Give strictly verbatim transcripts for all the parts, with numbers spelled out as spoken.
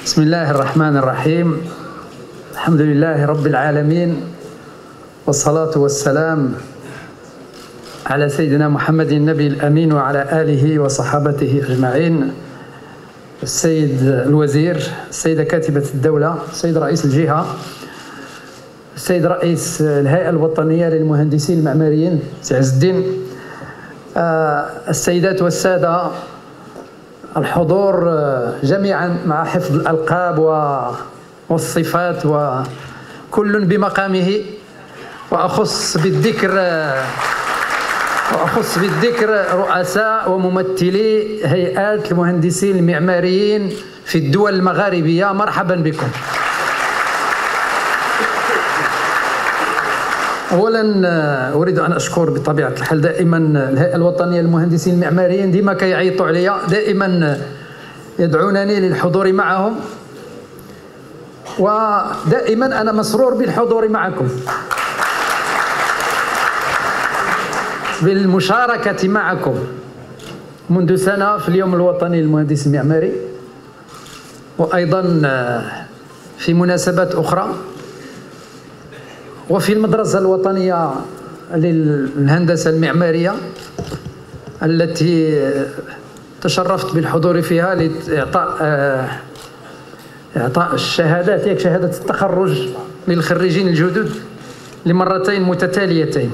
بسم الله الرحمن الرحيم. الحمد لله رب العالمين، والصلاة والسلام على سيدنا محمد النبي الأمين وعلى آله وصحابته أجمعين. السيد الوزير، السيدة كاتبة الدولة، السيد رئيس الجهة، السيد رئيس الهيئة الوطنية للمهندسين المعماريين سي عز الدين، السيدات والسادة الحضور جميعا مع حفظ الألقاب والصفات وكل بمقامه، وأخص بالذكر وأخص بالذكر رؤساء وممثلي هيئات المهندسين المعماريين في الدول المغاربية. مرحبا بكم. أولا أريد أن أشكر بطبيعة الحال دائما الهيئة الوطنية للمهندسين المعماريين، ديما كيعيطوا عليا، دائما يدعونني للحضور معهم، ودائما أنا مسرور بالحضور معكم، بالمشاركة معكم منذ سنة في اليوم الوطني للمهندس المعماري، وأيضا في مناسبات أخرى، وفي المدرسة الوطنية للهندسة المعمارية التي تشرفت بالحضور فيها لإعطاء إعطاء الشهادات، ياك شهادة التخرج للخريجين الجدد لمرتين متتاليتين.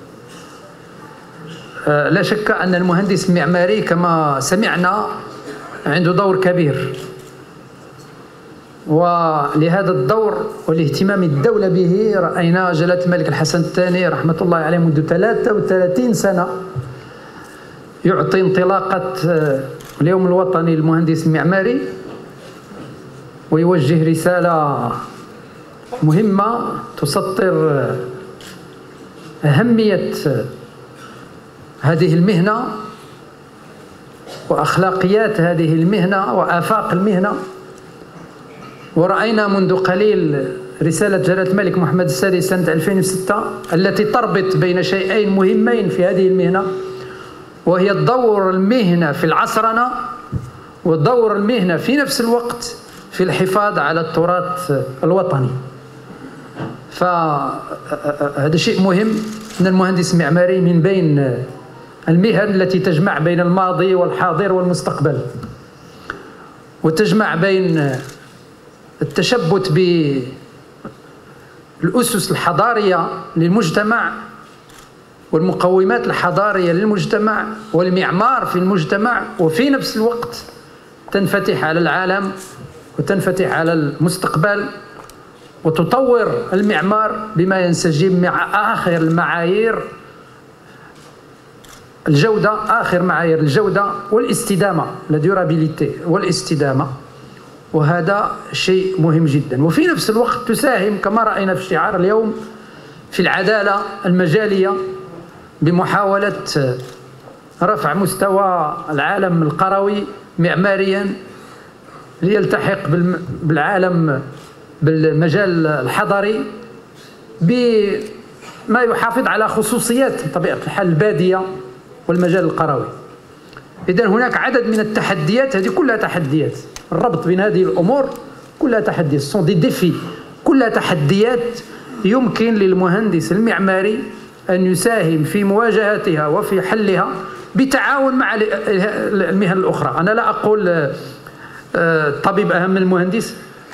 لا شك أن المهندس المعماري كما سمعنا عنده دور كبير، ولهذا الدور والاهتمام الدولة به رأينا جلالة الملك الحسن الثاني رحمة الله عليه منذ ثلاثة وثلاثين سنة يعطي انطلاقة اليوم الوطني للمهندس المعماري، ويوجه رسالة مهمة تسطر أهمية هذه المهنة وأخلاقيات هذه المهنة وآفاق المهنة. ورأينا منذ قليل رسالة جلالة الملك محمد السادس سنة ألفين وستة التي تربط بين شيئين مهمين في هذه المهنة، وهي الدور المهنة في العصرنة، ودور المهنة في نفس الوقت في الحفاظ على التراث الوطني. فهذا شيء مهم أن المهندس المعماري من بين المهن التي تجمع بين الماضي والحاضر والمستقبل، وتجمع بين التشبث بالأسس الحضارية للمجتمع والمقومات الحضارية للمجتمع والمعمار في المجتمع، وفي نفس الوقت تنفتح على العالم وتنفتح على المستقبل، وتطور المعمار بما ينسجم مع آخر المعايير الجودة، آخر معايير الجودة والاستدامة، لا ديورابيليتي والاستدامة، وهذا شيء مهم جدا. وفي نفس الوقت تساهم كما رأينا في الشعار اليوم في العدالة المجالية بمحاولة رفع مستوى العالم القروي معماريا ليلتحق بالعالم بالمجال الحضري بما يحافظ على خصوصيات بطبيعة الحال البادية والمجال القروي. إذن هناك عدد من التحديات، هذه كلها تحديات، الربط بين هذه الأمور كلها تحديات، سون دي ديفي، كلها تحديات يمكن للمهندس المعماري أن يساهم في مواجهتها وفي حلها بالتعاون مع المهن الأخرى. أنا لا أقول الطبيب أهم من المهندس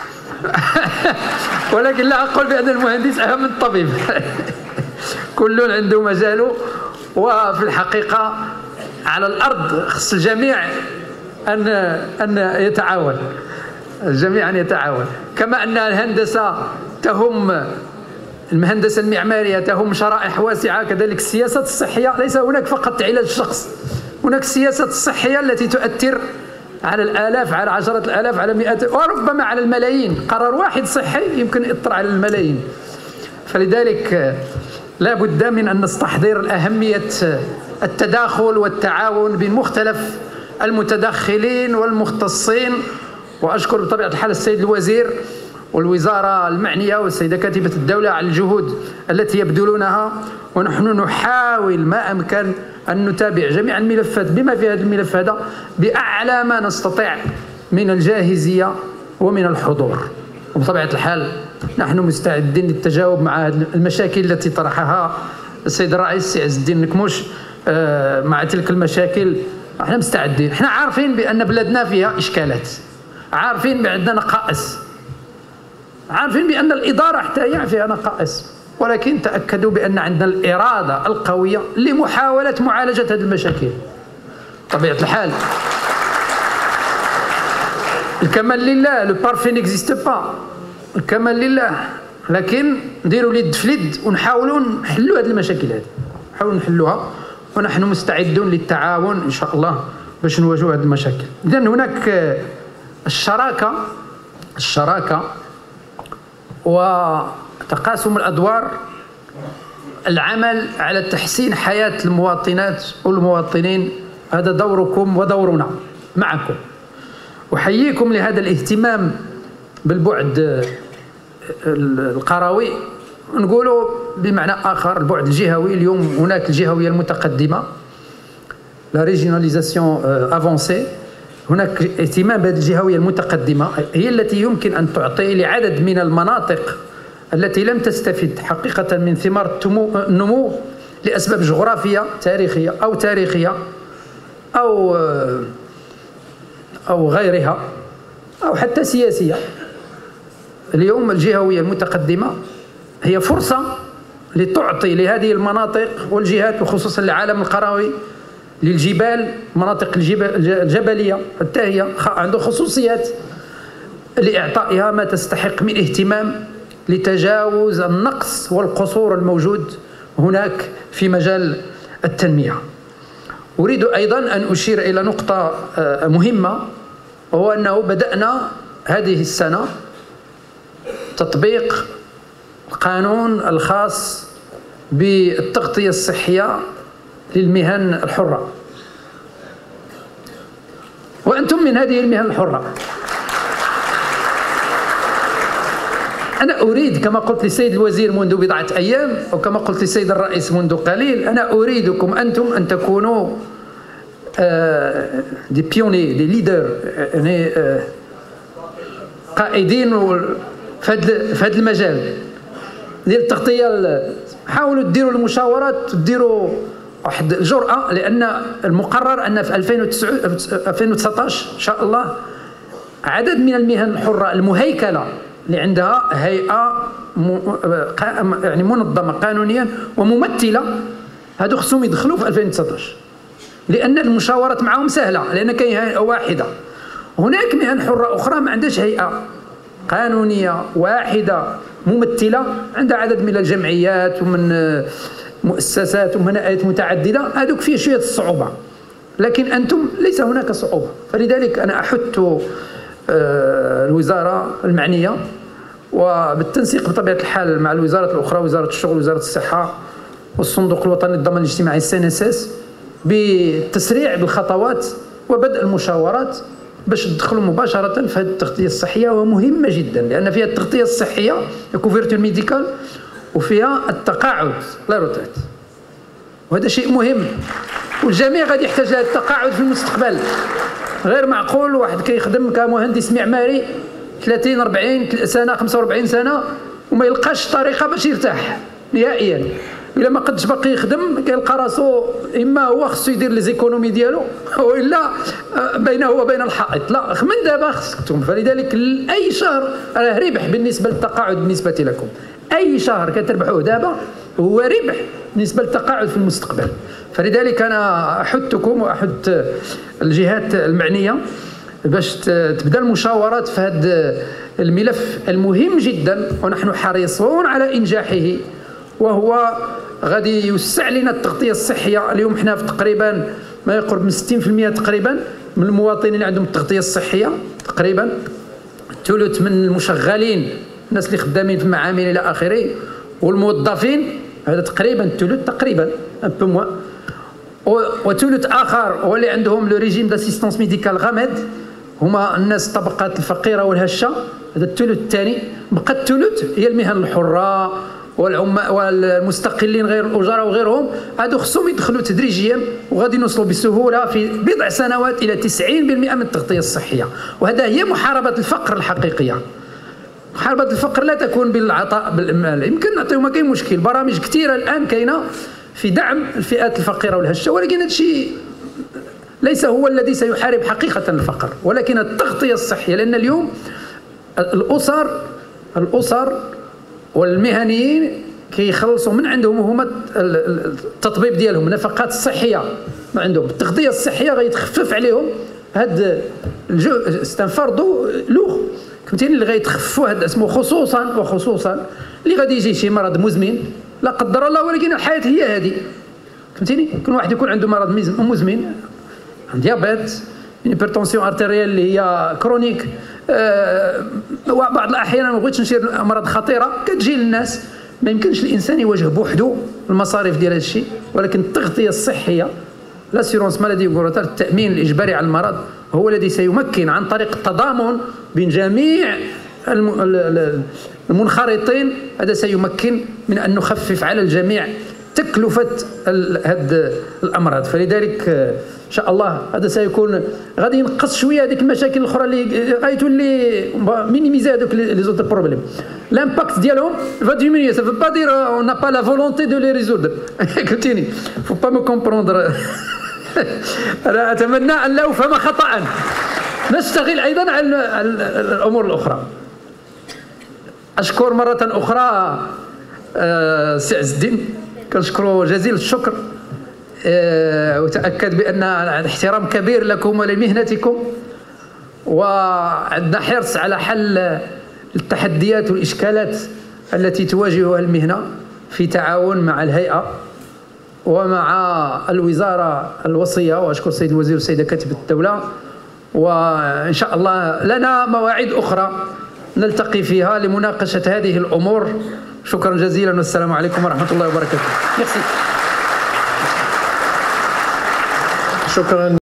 ولكن لا أقول بأن المهندس أهم من الطبيب كل عنده مجاله، وفي الحقيقة على الأرض خص الجميع أن أن يتعاون، الجميع أن يتعاون، كما أن الهندسة تهم المهندسة المعمارية تهم شرائح واسعة، كذلك السياسات الصحية ليس هناك فقط علاج الشخص، هناك السياسات الصحية التي تؤثر على الآلاف، على عشرات الآلاف، على مئات وربما على الملايين. قرار واحد صحي يمكن يأثر على الملايين. فلذلك لا بد من أن نستحضر أهمية التداخل والتعاون بين مختلف المتدخلين والمختصين. وأشكر بطبيعة الحال السيد الوزير والوزارة المعنية والسيدة كاتبة الدولة على الجهود التي يبذلونها، ونحن نحاول ما أمكن أن نتابع جميع الملفات بما في هذا الملف هذا بأعلى ما نستطيع من الجاهزية ومن الحضور. وبطبيعة الحال نحن مستعدين للتجاوب مع المشاكل التي طرحها السيد الرئيس عز الدين نكموش. مع تلك المشاكل احنا مستعدين، احنا عارفين بأن بلادنا فيها إشكالات، عارفين بأننا نقائص، عارفين بأن الإدارة حتى هي فيها نقائص، ولكن تأكدوا بأن عندنا الإرادة القوية لمحاولة معالجة هذه المشاكل. بطبيعة الحال الكمال لله، لو بارفي نيكزيست با، الكمال لله، لكن نديروا اليد في اليد ونحاولوا نحلوا هذه المشاكل هذه، نحاولوا نحلوها، ونحن مستعدون للتعاون إن شاء الله باش نواجهوا هذه المشاكل. إذا هناك الشراكة الشراكة وتقاسم الأدوار، العمل على تحسين حياة المواطنات والمواطنين، هذا دوركم ودورنا معكم. أحييكم لهذا الاهتمام بالبعد القروي، نقولوا بمعنى آخر البعد الجهوي. اليوم هناك الجهوية المتقدمة، لا ريجيوناليزاسيون افونسي، هناك اهتمام بهذه الجهوية المتقدمة، هي التي يمكن أن تعطي لعدد من المناطق التي لم تستفد حقيقة من ثمار النمو لأسباب جغرافية تاريخية أو تاريخية أو أو غيرها أو حتى سياسية. اليوم الجهوية المتقدمة هي فرصة لتعطي لهذه المناطق والجهات، وخصوصا العالم القروي، للجبال، مناطق الجبلية حتى هي عنده خصوصيات، لإعطائها ما تستحق من اهتمام لتجاوز النقص والقصور الموجود هناك في مجال التنمية. أريد أيضا أن أشير إلى نقطة مهمة، وهو أنه بدأنا هذه السنة تطبيق القانون الخاص بالتغطية الصحية للمهن الحرة، وأنتم من هذه المهن الحرة. أنا أريد كما قلت للسيد الوزير منذ بضعة أيام، وكما قلت للسيد الرئيس منذ قليل، أنا أريدكم أنتم أن تكونوا دي بيوني، دي ليدر، يعني قائدين في هذا المجال ديال التغطية. حاولوا ديروا المشاورات، ديروا واحد الجرأة، لأن المقرر أن في ألفين وتسعطاش إن شاء الله عدد من المهن الحرة المهيكلة اللي عندها هيئة يعني منظمة قانونيا وممثلة، هادو خصهم يدخلوا في ألفين وتسعطاش، لأن المشاورات معهم سهلة، لأن كاين هيئة واحدة. هناك مهن حرة أخرى ما عندهاش هيئة قانونية واحدة ممثلة، عندها عدد من الجمعيات ومن مؤسسات ومن هيئات متعددة، هذوك فيه شوية الصعوبة، لكن أنتم ليس هناك صعوبة. فلذلك أنا أحث الوزارة المعنية وبالتنسيق بطبيعة الحال مع الوزارات الأخرى، وزارة الشغل وزارة الصحة والصندوق الوطني للضمان الاجتماعي سي ان اس اس، بالتسريع بالخطوات وبدء المشاورات باش تدخلوا مباشرة في هذه التغطية الصحية، ومهمة جدا لأن فيها التغطية الصحية الكوفرتور ميديكال، وفيها التقاعد لا روتريت، وهذا شيء مهم، والجميع غادي يحتاج لهذا التقاعد في المستقبل. غير معقول واحد كيخدم كمهندس معماري ثلاثين أربعين سنة خمسة وأربعين سنة وما يلقاش طريقة باش يرتاح نهائيا. إلا ما قدش باقي يخدم كيلقى راسو إما هو خصو يدير لي زيكونومي ديالو، وإلا بينه وبين الحائط. لا، من دابا خصكم. فلذلك أي شهر راه ربح بالنسبة للتقاعد بالنسبة لكم، أي شهر كتربحوه دابا هو ربح بالنسبة للتقاعد في المستقبل. فلذلك أنا أحثكم وأحث الجهات المعنية باش تبدأ المشاورات في هذا الملف المهم جدا، ونحن حريصون على إنجاحه، وهو غادي يوسع لنا التغطية الصحية. اليوم حنا في تقريبا ما يقرب من ستين بالمئة تقريبا من المواطنين عندهم التغطية الصحية، تقريبا ثلث من المشغلين، الناس اللي خدامين في المعامل إلى آخره، والموظفين هذا تقريبا ثلث تقريبا ان بو موان، وثلث آخر هو اللي عندهم لو ريجيم داسيستونس ميديكال غامض، هما الناس الطبقات الفقيرة والهشة، هذا الثلث الثاني. بقى الثلث هي المهن الحرة والعمال والمستقلين غير الأجراء وغيرهم، هادو خصهم يدخلوا تدريجيا وغادي نوصلوا بسهولة في بضع سنوات إلى تسعين بالمئة من التغطية الصحية. وهذا هي محاربة الفقر الحقيقية. محاربة الفقر لا تكون بالعطاء بالمال، يمكن نعطيو ما كاين مشكل، برامج كثيرة الآن كاينة في دعم الفئات الفقيرة والهشة، ولكن هذا الشيء ليس هو الذي سيحارب حقيقة الفقر، ولكن التغطية الصحية. لأن اليوم الأسر الأسر والمهنيين كيخلصوا من عندهم هما التطبيب ديالهم، النفقات الصحية ما عندهم، التغطية الصحية غيتخفف عليهم هاد الجو ستنفرضوا لوغ فهمتيني اللي غيتخففوا هذا اسمه، خصوصا وخصوصا اللي غادي يجي شي مرض مزمن لا قدر الله، ولكن الحياه هي هذه فهمتيني. كل واحد يكون عنده مرض مزمن، ديابيت، هيبرتونسيون ارتيريال اللي هي كرونيك، أه وبعض الاحيان ما بغيتش نشير امراض خطيره كتجي للناس، ما يمكنش الانسان يواجه بوحده المصاريف ديال هذا الشيء، ولكن التغطيه الصحيه لاسيرونس مالادي وغورتال، التامين الاجباري على المرض، هو الذي سيمكن عن طريق التضامن بين جميع المنخرطين، هذا سيمكن من ان نخفف على الجميع تكلفه هذه الامراض. فلذلك ان شاء الله هذا سيكون غادي ينقص شويه هذيك المشاكل الاخرى اللي غيتولي مينيميزي هذوك لي زوتر بروبليم. لامباكت ديالهم va diminuer, ça veut pas dire on n'a pas la volonté de les résoudre. فهمتيني؟ faut pas me comprendre. انا اتمنى ان لا افهم خطا. نشتغل ايضا على الامور الاخرى. اشكر مره اخرى سي عز الدين، كنشكره جزيل الشكر، وتأكد بأن احترام كبير لكم ولمهنتكم، وعندنا حرص على حل التحديات والإشكالات التي تواجهها المهنة في تعاون مع الهيئة ومع الوزارة الوصية، وأشكر السيد الوزير والسيدة كاتبة الدولة. وإن شاء الله لنا مواعيد أخرى نلتقي فيها لمناقشة هذه الأمور. شكرا جزيلا والسلام عليكم ورحمة الله وبركاته. شكرا.